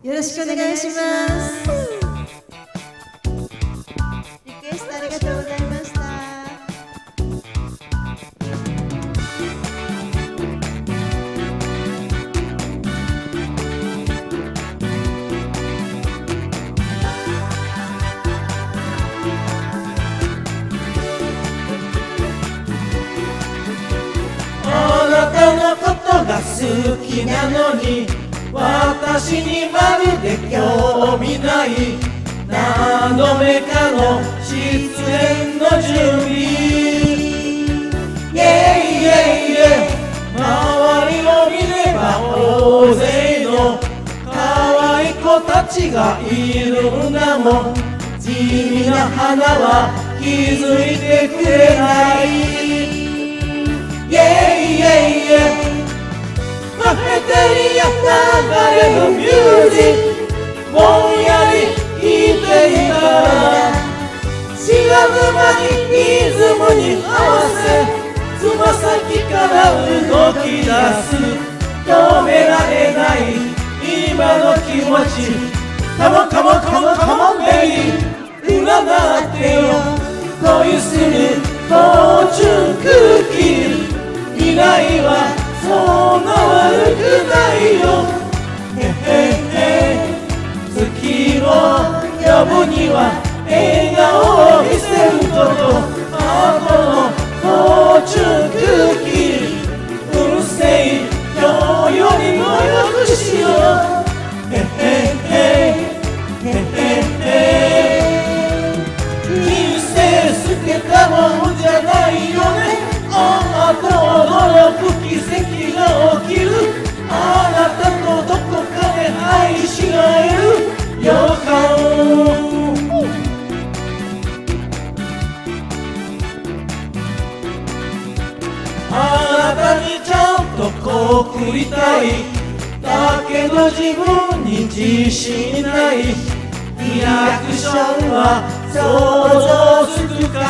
よろしくお願いします。リクエストありがとうございました。 あなたのことが好きなのに私にまるで興味ない。何度目かの出演の準備、イェイイェイイェイ。周りを見れば大勢の可愛い子たちがいるんだもん。地味な花は気づいてくれない。イェイイェイイェイ。カフェテリア流れのミュージックぼんやり聴いていたら、知らぬ間にリズムに合わせつま先から動き出す。止められない今の気持ち。カモンカモンカモンカモンベイビー、占ってよ恋するフォーチュンクッキー。未来はそんな悪くないよ。へへへ。月を呼ぶには笑顔を見せること。あとのフォーチュンクッキー。うるせえ今日よりもよくしよう。へへへ。へへへ。人生捨てたもんじゃないよね。あと驚く奇跡が起きる。あなたとどこかで愛し合える予感。あなたにちゃんと告りたい。だけど自分に自信ない。リアクションは想像つくか。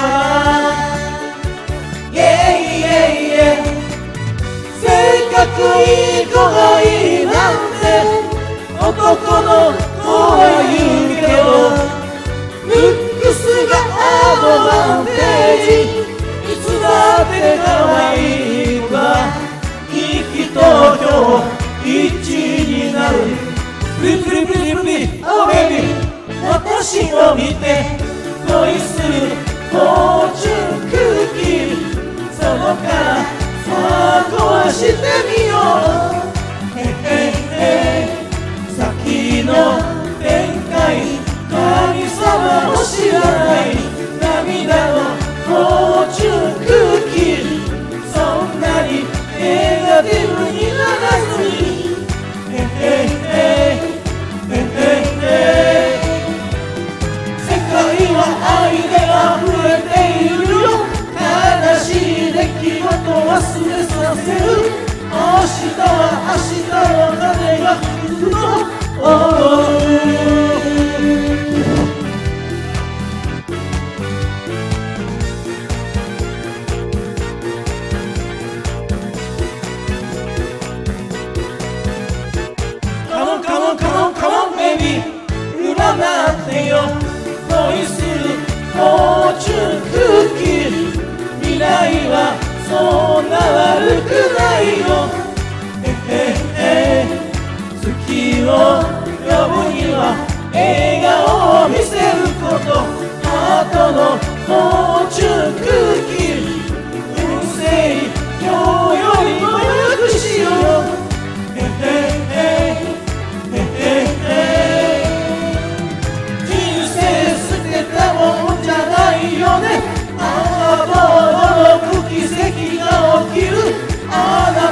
イェイイェイイェイ。せっかくいい子がいいなんて男の子は言うけど、ルックスがアドバンテージ。いつだって可愛い子が意気投票一になる。プリプリプリプリおベビー、私を見て恋するフォーチュンクッキー。そのからさあ壊してみよう。へへへ。先の展開神様も知らない涙のフォーチュンクッキー。そんなにネガティブにならずに。へへへ。へへへ。世界は愛で溢れているよ。悲しい出来事忘れさせる。明日は明日の風が吹くと思う。カモンカモンカモンカモンベイビー、占ってよ恋するフォーチュンクッキー。未来はそんな悪くないよ。へへへ。月を呼ぶには笑顔を見せること。ハートのフォーチュンクッキー。うるせえ今日よりもよくしよう。へへへ。へへへ。人生捨てたもんじゃないよね。ああ驚く奇跡が起きる。あな